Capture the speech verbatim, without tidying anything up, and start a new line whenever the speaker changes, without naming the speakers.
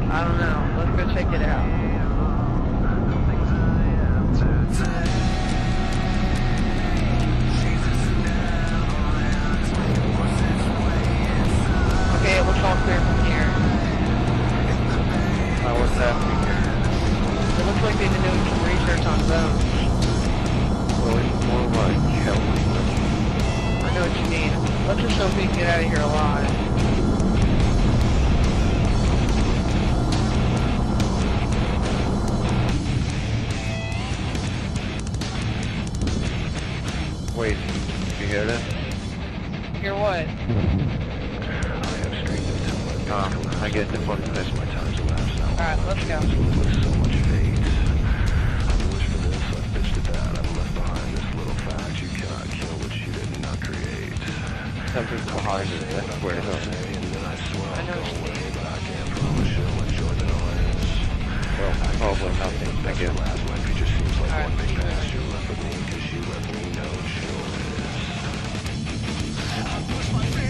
I don't know. Let's go check it out. Okay, it looks all clear from here.
Uh, what's happening here?
It looks like they've been doing some research on bones.
Well, it's more like hell.
I know what you mean. Let's just hope we can get out of here alive.
Wait, you hear that?
Hear what?
Um, I get the fucking this my time's elapsed now.
Alright, let's go.
With so much fate. I've wished for this, I've bitched to that. I've left behind this little fact. You cannot kill what you did not create. Something's behind it, that's where it is. And then I swear I'll go away, but I can't promise you'll enjoy the noise. Well, probably nothing, I guess. My future seems like one big past. You left with me, cause you left me no choice.